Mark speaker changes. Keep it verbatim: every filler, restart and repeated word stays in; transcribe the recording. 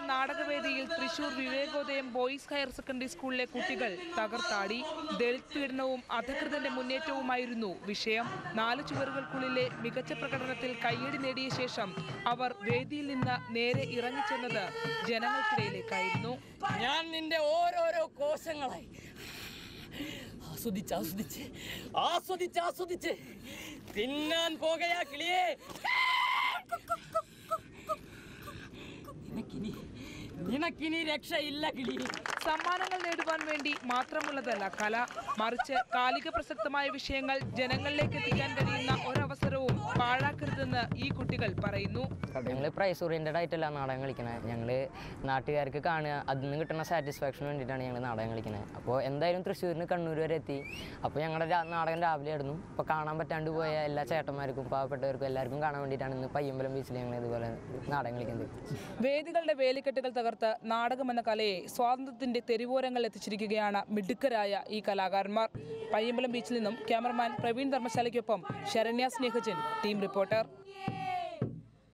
Speaker 1: നാടകവേദിയിൽ Thrissur Vivekodayam boys higher secondary സ്കൂളിലെ കുട്ടികൾ തകർത്താടി. ദളിത് പീഡനവും അധികൃതന്റെ മുന്നേറ്റവുമായിരുന്നു വിഷയം. നാല് ചുവരുകൾക്കുള്ളിലെ മികച്ച പ്രകടനത്തിൽ കയ്യടി നേടിയ ശേഷം അവർ വേദിയിൽ നിന്ന് നേരെ ഇറങ്ങിച്ചെന്നത് ജനങ്ങൾക്കിടയിലേക്കായിരുന്നു.
Speaker 2: ഞാൻ നിന്റെ ഓരോരോ കോശങ്ങളായി ആസ്വദിച്ച് ആസ്വദിച്ച് ആസ്വദിച്ച് ആസ്വദിച്ച് തിന്നാൻ പോകയാ കിളിയേ. നിനക്കിനി നിനക്കിനി രക്ഷയില്ല കിളി.
Speaker 1: സമ്മാനങ്ങൾ നേടുവാൻ വേണ്ടി മാത്രമുള്ളതല്ല കല, മറിച്ച് കാലിക പ്രസക്തമായ വിഷയങ്ങൾ ജനങ്ങളിലേക്ക് എത്തിക്കാൻ കഴിയുന്ന ഒരവസരവും പാഴാക്കരുതെന്ന് ഈ കുട്ടികൾ പറയുന്നു.
Speaker 3: ഞങ്ങൾ പ്രൈസ് ഓറിയന്റഡ് ആയിട്ടല്ല നാടകം കളിക്കണേ. ഞങ്ങൾ നാട്ടുകാർക്ക് കാണുക, അതിൽ നിന്ന് കിട്ടുന്ന സാറ്റിസ്ഫാക്ഷന് വേണ്ടിയിട്ടാണ് ഞങ്ങൾ നാടകം കളിക്കുന്നത്. അപ്പോൾ എന്തായാലും തൃശ്ശൂരിന് കണ്ണൂർ വരെ എത്തി. അപ്പോൾ ഞങ്ങളുടെ നാടകം രാവിലെ ആയിരുന്നു. അപ്പോൾ കാണാൻ പറ്റാണ്ട് പോയ എല്ലാ ചേട്ടന്മാർക്കും പാവപ്പെട്ടവർക്കും എല്ലാവർക്കും കാണാൻ വേണ്ടിയിട്ടാണ് ഇന്ന് പയ്യമ്പലം ബീച്ചിൽ ഞങ്ങൾ ഇതുപോലെ നാടകം കളിക്കുന്നത്.
Speaker 1: വേദികളുടെ വേലിക്കെട്ടുകൾ തകർത്ത് നാടകമെന്ന കലയെ സ്വാതന്ത്ര്യത്തിന്റെ തെരുവോരങ്ങളിൽ എത്തിച്ചിരിക്കുകയാണ് മിടുക്കരായ ഈ കലാകാരന്മാർ. പയ്യമ്പലം ബീച്ചിൽ നിന്നും ക്യാമറമാൻ പ്രവീൺ ധർമ്മശാലയ്ക്കൊപ്പം ശരണ്യ സ്നേഹജൻ, ടീം റിപ്പോർട്ടർ.